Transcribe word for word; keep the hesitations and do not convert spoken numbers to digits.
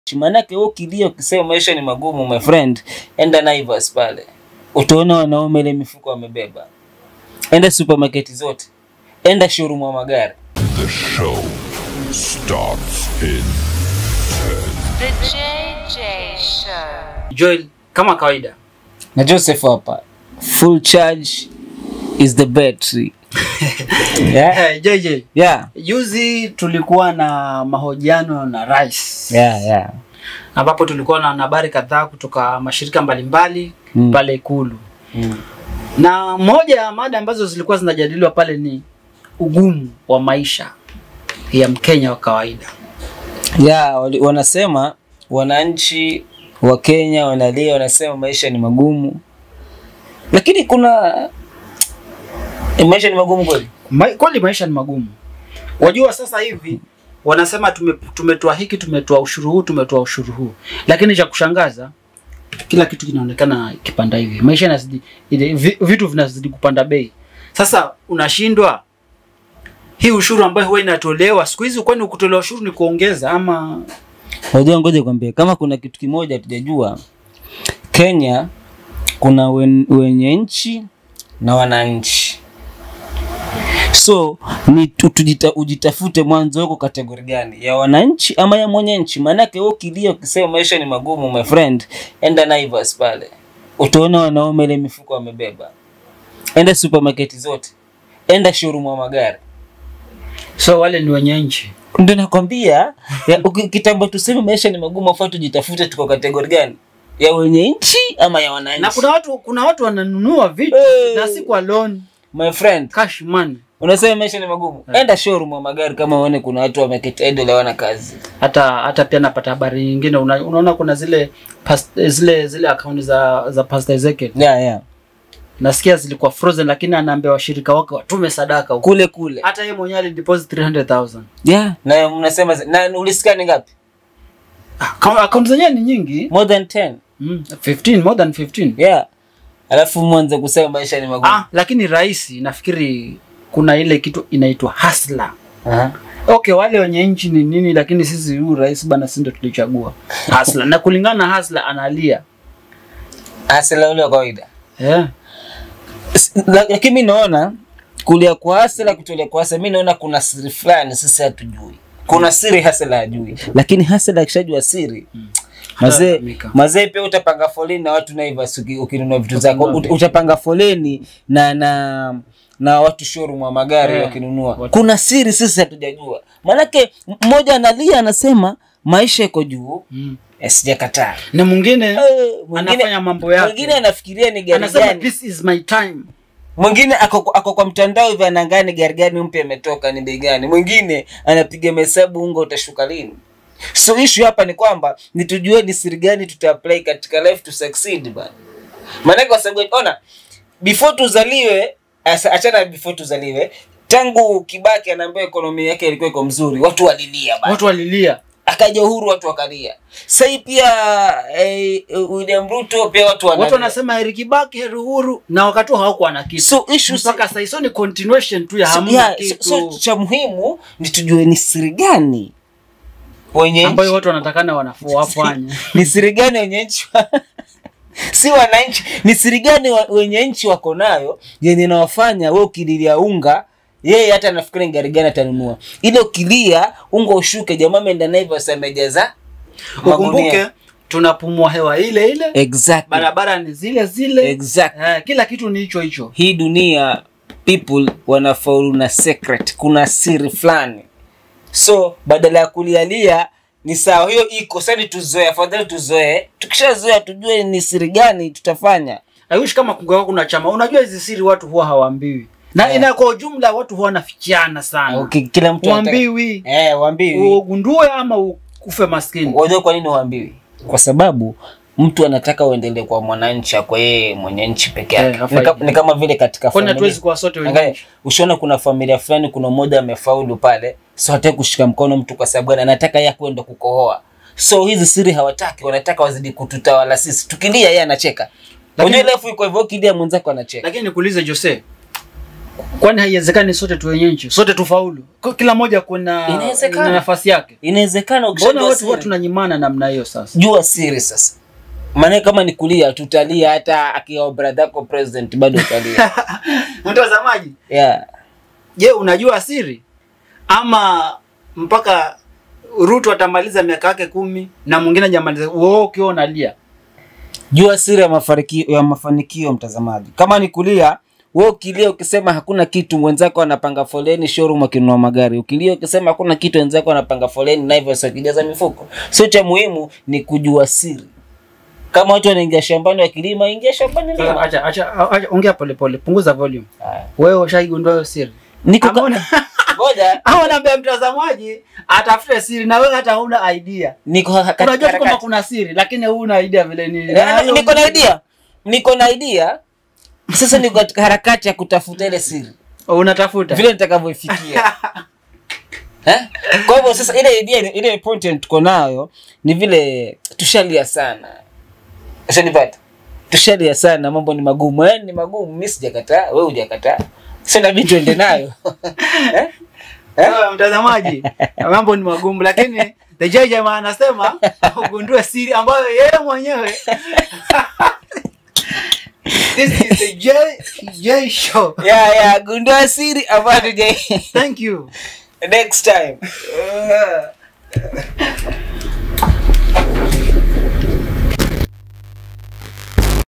Manake wewe kilio ukisema maisha ni magumu my friend, enda Naivas pale. Utaona wanaume ile mifuko wamebeba. Enda supermarket zote. Enda showroom wa magari. The show starts in The J J Show. Joel, kama kawaida. Na Joseph hapa. Full charge is the battery. Yeah. Hey, J J. Yeah. Juzi tulikuwa na mahojiano na Rais. Yeah, yeah. Ambapo tulikuwa na habari kadhaa kutoka mashirika mbalimbali mm. pale Ikulu. Mm. Na moja ya mada ambazo zilikuwa zinajadiliwa pale ni ugumu wa maisha ya Mkenya wa kawaida. Yeah, wanasema wananchi wa Kenya wanalia, wanasema maisha ni magumu. Lakini kuna e, maisha ni magumu kweli? Ma, kweli maisha ni magumu. Wajua sasa hivi wanasema tume, tumetoa hiki, tumetoa ushuru huu, tumetoa ushuru huu. Lakini cha kushangaza kila kitu kinaonekana kipanda hivi. Maisha yanazidi, vitu vinazidi kupanda bei. Sasa unashindwa hii ushuru ambayo huwa inatolewa siku hizi, kwani ukutolewa ushuru ni kuongeza ama? Wajua, ngoja nikwambie, kama kuna kitu kimoja tujajua, Kenya kuna wen, wenye nchi na wananchi. So ni tujita, ujitafute mwanzo wako kategori gani, ya wananchi ama ya mwenye nchi. Manake wewe kilio ukisema maisha ni magumu my friend, enda Naivas pale. Utaona wanaume ile mifuko wamebeba. Enda supermarket zote. Enda showroom wa magari. So wale ni wenye nchi. Ndio nakwambia, kitambo tuseme maisha ni magumu, afa tujitafute tuko kategori gani, ya wenye nchi ama ya wananchi. Na kuna watu kuna watu wananunua vitu hey, na si kwa loan my friend, cash money. Unasema maisha ni magumu, yeah. Enda showroom wa magari kama uone kuna watu wameketi idle hawana kazi. Hata hata pia napata habari nyingine, una, unaona kuna zile past, zile zile account za za Pastor Ezekiel. Yeah, yeah. Nasikia zilikuwa frozen, lakini anaambia washirika wake watume sadaka huko. Kule kule. Hata yeye mwenyewe alideposit three hundred thousand. Yeah, na mnasema na ulisikia ni ngapi? Ah, account zenyewe ni nyingi, more than ten. Mm, fifteen, more than fifteen. Yeah. Alafu mwanze kusema maisha ni magumu. Ah, lakini rais nafikiri kuna ile kitu inaitwa hustler. Aha. Okay, wale wenye nchi ni nini, lakini sisi huyu rais bana si ndio tulichagua. Hustler. Na kulingana na hustler analia. Hustler ule kawaida. Yeah. Lakini mimi naona kulia kwa hustler kutolia kwa hustler, mimi naona kuna siri fulani sisi hatujui. Kuna siri hustler hajui. Lakini hustler akishajua siri, hmm. Mazee mazee pia utapanga foleni na watu Naivas ukinunua vitu zako, utapanga foleni na na na watu showroom wa magari yeah, wakinunua. Kuna siri sisi hatujajua. Manake mmoja analia anasema maisha yako juu, mm. Sijakataa. Na mwingine uh, anafanya mambo yake. Mwingine anafikiria ni gari anasema, gani. This is my time. Mwingine ako ako kwa mtandao hivi anaangalia ni gari gani mpya imetoka, ni bei gani. Mwingine anapiga hesabu unga utashuka lini. So issue hapa ni kwamba ni tujue ni siri gani tuta-apply katika life to succeed bana. Maana kwa sababu ona before tuzaliwe, achana before tuzaliwe, tangu Kibaki anaambia ekonomi yake ilikuwa iko mzuri, watu walilia bana. Watu walilia. Akaja Uhuru watu wakalia. Sasa pia eh, William Ruto pia watu wanalia. Watu wanasema heri Kibaki heri Uhuru, na wakati hawakuwa na kitu. So issue mpaka sasa hizo ni continuation tu ya so, hamna yeah, kitu. So, so cha muhimu ni tujue ni siri gani wenye ambayo watu wanatakana wanafanya. Ni siri gani wenye nchi si wananchi, ni siri gani wenye nchi wako nayo yenye inawafanya wewe ukililia unga yeye hata anafikiri gari gani atanunua. Ile ukilia unga ushuke, jamaa ameenda Naivas amejaza. Ukumbuke tunapumua hewa ile ile. Exactly. Barabara ni zile zile. Exactly. Eh, kila kitu ni hicho hicho. Hii dunia people wanafaulu na secret, kuna siri fulani. So badala ya kulialia ni sawa, hiyo iko sasa, tuzoe, afadhali tuzoe. Tukishazoea tujue ni siri gani tutafanya. I wish kama kungawa kuna chama, unajua hizi siri watu huwa hawaambiwi. Na yeah, ina kwa ujumla watu huwa wanafikiana sana. Okay, kila mtu waambiwi. Eh, waambiwi. Ugundue ama ukufe maskini. Unajua kwa nini waambiwi? Kwa sababu mtu anataka uendelee kwa mwananchi kwa yeye mwenye nchi peke yake. Yeah, nika, ni kama vile katika familia. Kwani hatuwezi kwa sote wenyewe. Ushaona kuna familia fulani kuna mmoja amefaulu pale, so hataki kushika mkono mtu kwa sababu gani? Anataka yeye kwenda kukohoa. So hizi siri hawataki, wanataka wazidi kututawala sisi. Tukilia yeye anacheka. Unajua life iko hivyo, kidia mwenzako anacheka. Lakini nikuulize Jose, Kwani haiwezekani sote tuwenye nchi, sote tufaulu? Kwa kila moja kuna Inawezekana. ina nafasi yake. Inawezekana Mbona ukishajua watu huwa siri. tunanyimana namna hiyo sasa? Jua siri sasa. Maana kama ni kulia tutalia, hata akiwa brother yako president bado utalia. Mtazamaji, Yeah. je, unajua siri? Ama mpaka Ruto atamaliza miaka yake kumi na mwingine hajamaliza, wewe ukiwa unalia? Jua siri ya mafanikio ya mafanikio mtazamaji. Kama ni kulia, wewe ukilia ukisema hakuna kitu, mwenzako anapanga foleni showroom akinunua magari. Ukilia ukisema hakuna kitu, wenzako anapanga foleni na hivyo wakijaza mifuko. Sio cha muhimu ni kujua siri. Kama watu wanaingia shambani wakilima, ingia shambani lima. Acha acha acha, ongea pole pole, punguza volume. Haya. Wewe ushaigundua hiyo siri? Niko Amona. ngoja, Au naambia mtazamaji atafute siri na wewe hata huna idea. niko Unajua tu katika kwamba kuna siri lakini huna idea vile ni. Eh, niko na idea. Niko na idea. Sasa niko katika harakati ya kutafuta ile siri. Unatafuta Vile nitakavyoifikia. Eh? Kwa hivyo sasa ile idea ile point tuko nayo ni vile tushalia sana. Usanipata? Tushalia sana, mambo ni magumu. Eh, ni magumu, mimi sijakataa, wewe hujakataa. Sasa inabidi tuende nayo. Eh? Eh, mtazamaji, mambo ni magumu lakini the J man anasema ugundue siri ambayo yeye mwenyewe. This is the J J show. Yeah, yeah, Gundua Siri about J. Thank you. Next time.